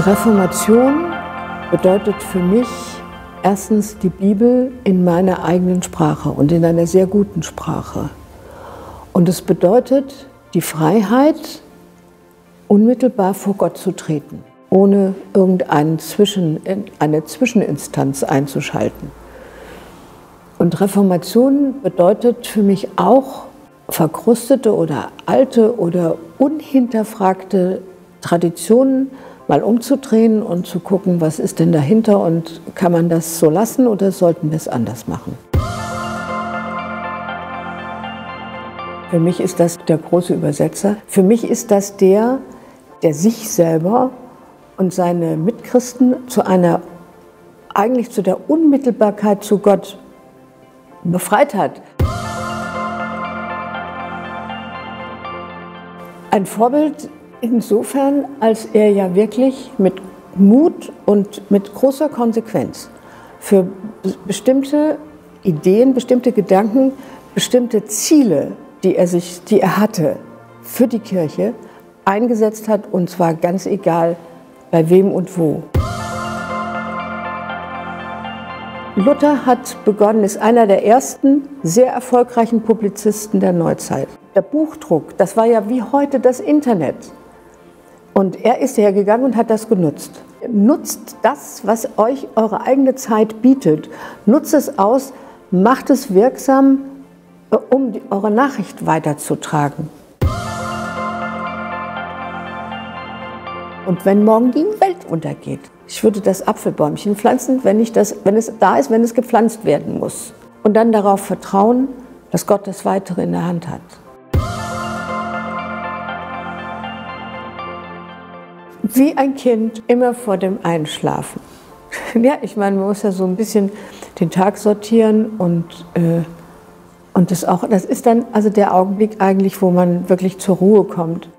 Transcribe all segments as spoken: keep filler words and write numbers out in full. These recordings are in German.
Reformation bedeutet für mich erstens die Bibel in meiner eigenen Sprache und in einer sehr guten Sprache. Und es bedeutet die Freiheit, unmittelbar vor Gott zu treten, ohne irgendeine Zwischen, eine Zwischeninstanz einzuschalten. Und Reformation bedeutet für mich auch, verkrustete oder alte oder unhinterfragte Traditionen mal umzudrehen und zu gucken, was ist denn dahinter und kann man das so lassen oder sollten wir es anders machen. Für mich ist das der große Übersetzer. Für mich ist das der, der sich selber und seine Mitchristen zu einer, eigentlich zu der Unmittelbarkeit zu Gott befreit hat. Ein Vorbild insofern, als er ja wirklich mit Mut und mit großer Konsequenz für bestimmte Ideen, bestimmte Gedanken, bestimmte Ziele, die er sich, die er hatte, für die Kirche eingesetzt hat, und zwar ganz egal bei wem und wo. Luther hat begonnen, ist einer der ersten sehr erfolgreichen Publizisten der Neuzeit. Der Buchdruck, das war ja wie heute das Internet. Und er ist hergegangen und hat das genutzt. Nutzt das, was euch eure eigene Zeit bietet. Nutzt es aus, macht es wirksam, um die, eure Nachricht weiterzutragen. Und wenn morgen die Welt untergeht, ich würde das Apfelbäumchen pflanzen, wenn, ich das, wenn es da ist, wenn es gepflanzt werden muss. Und dann darauf vertrauen, dass Gott das Weitere in der Hand hat. Wie ein Kind immer vor dem Einschlafen. Ja, ich meine, man muss ja so ein bisschen den Tag sortieren und, äh, und das auch, das ist dann also der Augenblick eigentlich, wo man wirklich zur Ruhe kommt.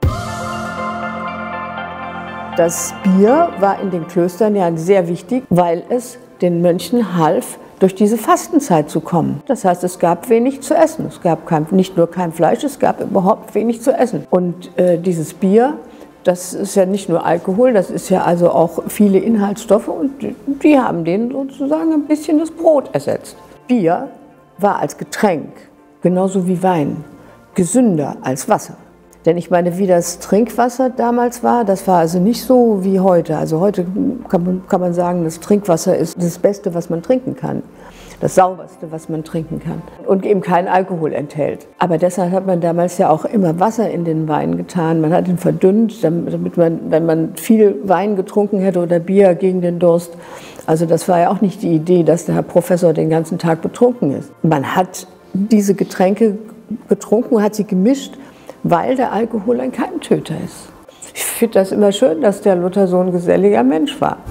Das Bier war in den Klöstern ja sehr wichtig, weil es den Mönchen half, durch diese Fastenzeit zu kommen. Das heißt, es gab wenig zu essen. Es gab kein, nicht nur kein Fleisch, es gab überhaupt wenig zu essen. Und äh, dieses Bier, das ist ja nicht nur Alkohol, das ist ja also auch viele Inhaltsstoffe und die, die haben denen sozusagen ein bisschen das Brot ersetzt. Bier war als Getränk, genauso wie Wein, gesünder als Wasser. Denn ich meine, wie das Trinkwasser damals war, das war also nicht so wie heute. Also heute kann man, kann man sagen, das Trinkwasser ist das Beste, was man trinken kann. Das sauberste, was man trinken kann. Und eben keinen Alkohol enthält. Aber deshalb hat man damals ja auch immer Wasser in den Wein getan. Man hat ihn verdünnt, damit man, wenn man viel Wein getrunken hätte oder Bier gegen den Durst. Also das war ja auch nicht die Idee, dass der Herr Professor den ganzen Tag betrunken ist. Man hat diese Getränke getrunken, hat sie gemischt, weil der Alkohol ein Keimtöter ist. Ich finde das immer schön, dass der Luther so ein geselliger Mensch war.